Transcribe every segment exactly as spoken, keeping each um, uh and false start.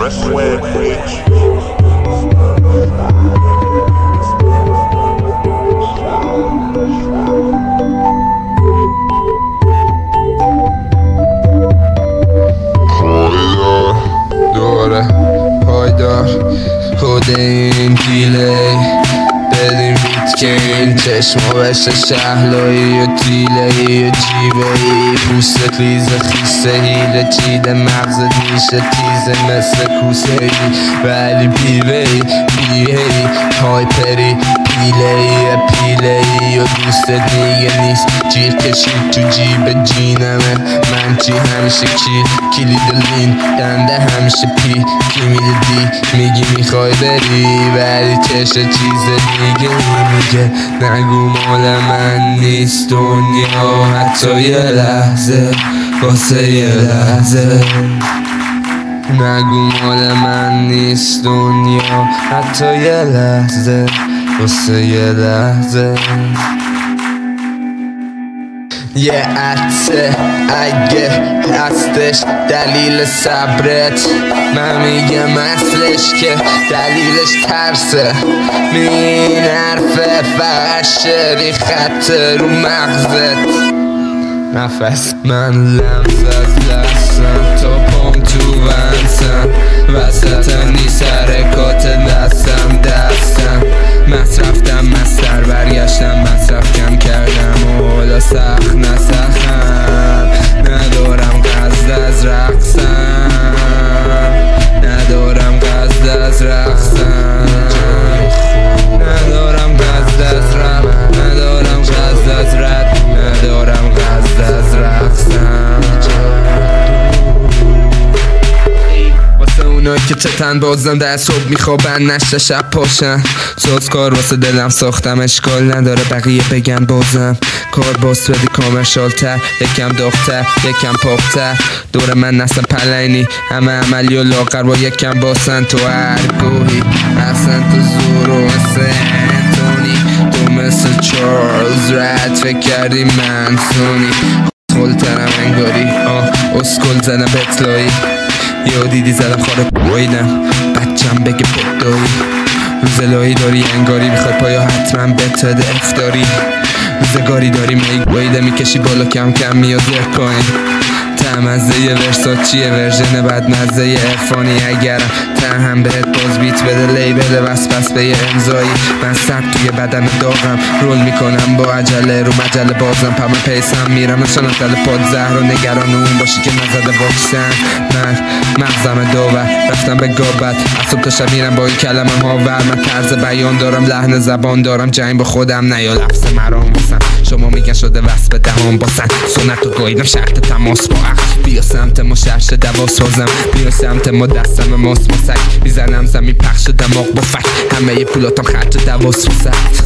Swag, bitch. پایدار خود این دیلی بدیم ویتکین چشما بشه شهلایی و تیلهی و جیبهی پوستت لیزه خیسه هیله چیده مغزت میشه تیزه مثل کوسه ای ولی بیوهی بیهی هایپری پیلهی پیلهی و دوستت میگه نیست جیر کشید تو جیب جینمه من چی همیشه کیل کلید لین دنده همیشه پی کی میده دی میگی میخوای بری ولی چشه چیز دیگه میگه نگو مال من نیست دنیا حتی یه لحظه واسه یه لحظه نگو مال من نیست دنیا حتی یه لحظه واسه یه لحظه یه عطسه اگه هستش دلیل صبرت من میگم اصلش که دلیلش ترسه این حرفه فقط شعری خط رو مغزت نفس من لمس از لستم تا پام تو ونسم وسط نیست حرکات دستم دستم مصرفتم مستر برگشتم مصرف کم کردم و حالا سخت نسخم ندارم قصد از رقصم ندارم قصد از رقصم ندارم قصد از رب ندارم قصد از رد ندارم قصد از رقصم واسه اونایی که چتن بازم در صبح میخوابن نشته شب پاشن ساز کار واسه دلم ساختم اشکال نداره بقیه بگن بازم کار باست بدی کامرشال تر یکم داغتر یکم پاکتر دور من نسل پلینی همه عملی و لاغر با یکم باسن تو هر گوهی اصلا تو زورو مثل انتونی تو مثل چارلز رد فکر کردی من سونی خلترم انگاری آه اسکل زنم بطلایی یه دیدی زدم خاره بایدم بچم بگه بدایی روزلایی داری انگاری میخوای پایا حتما بتده افتاری روزگاری داری میگویده میکشی بالا کم کم میاد زرد پایین تمزه یه ورساچیه ورژن بد مزه یه ارفانی اگرم تهم بهت باز بیت بده لیبل وست پس به یه امضایی من سب توی بدن داغم رول میکنم با عجله رو مجله بازم پمه پیسم میرم نشانم دل پاد زهر و نگران اون باشی که نزده واکسن من مغزم داور رفتم به گابت از صبح تا شب میرم با این کلمه ها ور من طرز بیان دارم لحن زبان دارم جنگ با خودم نیا لفظ مرام بسن شما میگن شده وصف به دهان باسن سنت و گایدم شرط تماس با عقل بیا سمت ما شرش دوا سازم بیا سمت ما دستم ماس مسک میزنم زمین پخش دماغ با فک همه ی پولاتم خرج دواس وسط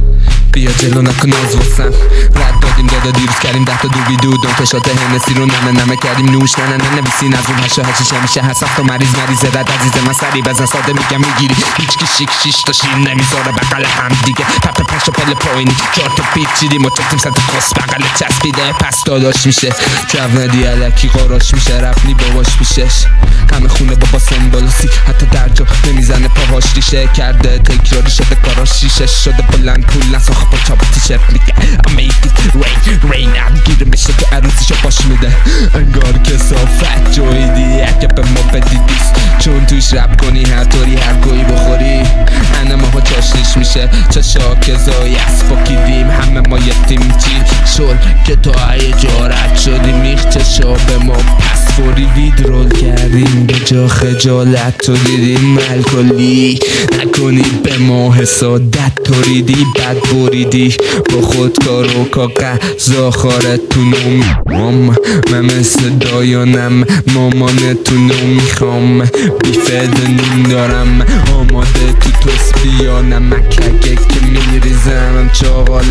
بیا جلو نکن ناز واسم رد دادیم دادا دیروز کردیم ده تا دوبی دو دون تشات هنسی رو نمه نمه کردیم نوش نه نه نه نویسین از اون هشا هشیش همیشه هست تا مریض مریض رد عزیز من سری بزن ساده میگم میگیری هیچ کی شیک شیش تا شیر نمیذاره بقل هم دیگه پپ پش و پل پایینی چهار تا پیچ چیدیم و چکتیم سنت کس بقل چسبیده پس داداش میشه جو ندی علکی قاراش میشه رفنی باباش میشش همه خونه بابا سمبولوسی حتی در جا نمیزنه پاهاش ریشه کرده تکراری شده کاراش شیشه شده بلند پول نساخ با چاپ تیشرت میگه I made it rain rain out گیره میشه تو عروسیشو باش میده انگار که صافت جایی دیگه که به ما بدی دیست چون توش رب کنی هر طوری هر گویی بخوری انمه ها چاشنیش میشه چشا که زایی از پاکیدیم همه ما یتیم چی شل که تو های جارت شدیم میخ چشا به ما پس فوری ویدرول کردیم به جا خجالت تو دیدیم الکلی نکنید به ما حسادت توریدی بد بریدی با خودکار و کاغذ آخارتونو میخوام من مثل دایانم مامانتونو میخوام بیفد نون دارم آماده تو توسبیا نمک اگه که میریزم چاقال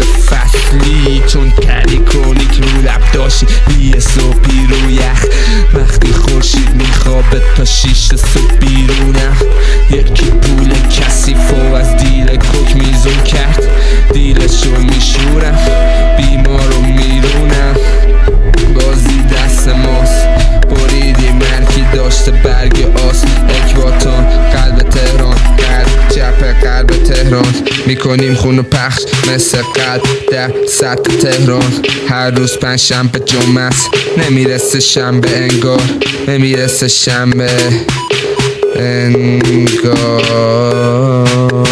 فصلی چون کری کنی که رو لب داشتی بیه صبحی رو یخ وقتی خورشید میخوابه تا شیش صبح بیرونم یکی پول کثیف و از دیل کوک میزون کرد دیلشو میشورم بیمار رو میرونم بازی دست ماست بریدی مرکی داشته برگ آس اک میکنیم خونو پخش مثل قد در سطح تهران. هر روز پنج شنبه جمعه است، نمیرسه شنبه انگار، نمیرسه شنبه انگار.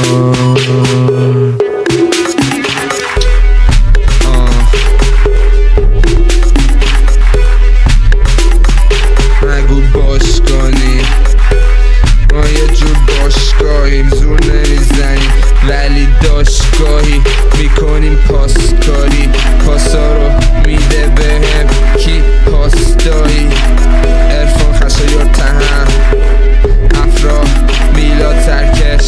نگو باش کنی، ما یه جور باشگاهیم، زور نمیزنیم ولی داشتگاهی میکنیم پاسکاری. پاسا رو میده بهم کی پاسداری، عرفان خشایار تهم افرا میلاد سرکش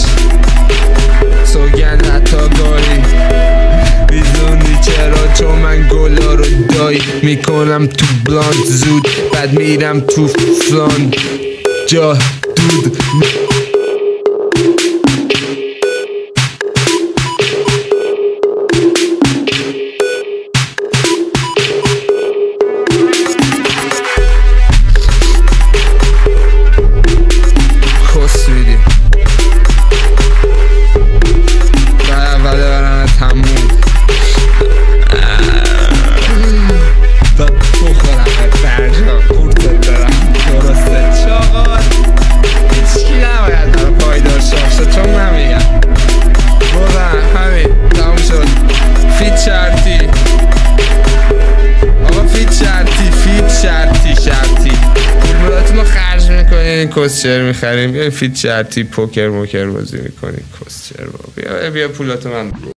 سوگند حتی گاری. میزونی چرا؟ چون من گلا رو دایی میکنم تو بلاند زود، بعد میرم تو فلان جا دود. کس میدی و اول برم تموم داد بخورم برجا پورتت دارم درسته چاقال. هیچکی نباید برا پایدار شافشه چون نمیگم بردم همین تموم شد. فیت شرطی آقا، فیت شرطی، فیت شرطی شرطی پولاتون رو خرج میکنین کسچر میخریم، بیا فیت شرطی پوکر موکر بازی میکنین کسچر. بیا بیا پولاتو من